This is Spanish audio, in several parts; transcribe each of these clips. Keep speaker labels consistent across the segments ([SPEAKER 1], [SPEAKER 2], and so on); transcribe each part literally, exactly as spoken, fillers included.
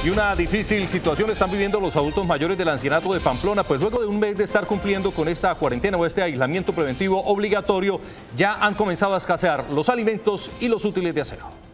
[SPEAKER 1] Y una difícil situación están viviendo los adultos mayores del ancianato de Pamplona, pues luego de un mes de estar cumpliendo con esta cuarentena o este aislamiento preventivo obligatorio, ya han comenzado a escasear los alimentos y los útiles de aseo.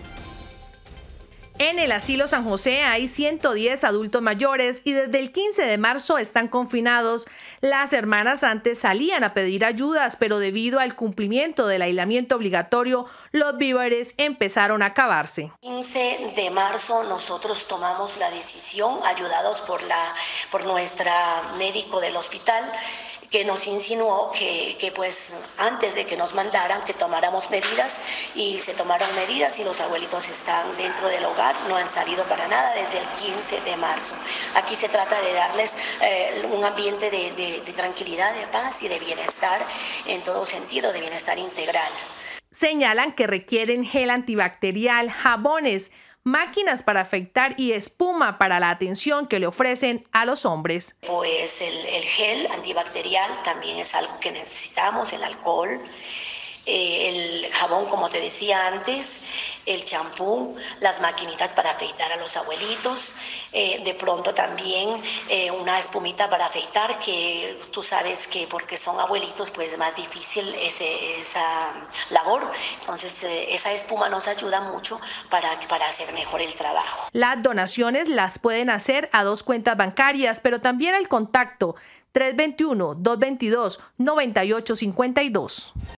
[SPEAKER 2] En el asilo San José hay ciento diez adultos mayores y desde el quince de marzo están confinados. Las hermanas antes salían a pedir ayudas, pero debido al cumplimiento del aislamiento obligatorio, los víveres empezaron a acabarse.
[SPEAKER 3] quince de marzo nosotros tomamos la decisión, ayudados por, la, por nuestra médico del hospital, que nos insinuó que, que pues antes de que nos mandaran que tomáramos medidas, y se tomaron medidas y los abuelitos están dentro del hogar, no han salido para nada desde el quince de marzo. Aquí se trata de darles eh, un ambiente de, de, de tranquilidad, de paz y de bienestar en todo sentido, de bienestar integral.
[SPEAKER 2] Señalan que requieren gel antibacterial, jabones, máquinas para afeitar y espuma para la atención que le ofrecen a los hombres.
[SPEAKER 3] Pues el, el gel antibacterial también es algo que necesitamos, el alcohol, eh, el jabón, como te decía antes, el champú, las maquinitas para afeitar a los abuelitos, eh, de pronto también eh, una espumita para afeitar, que tú sabes que porque son abuelitos pues es más difícil ese, esa labor, entonces eh, esa espuma nos ayuda mucho para, para hacer mejor el trabajo.
[SPEAKER 2] Las donaciones las pueden hacer a dos cuentas bancarias, pero también al contacto tres dos uno, dos dos dos, nueve ocho cinco dos.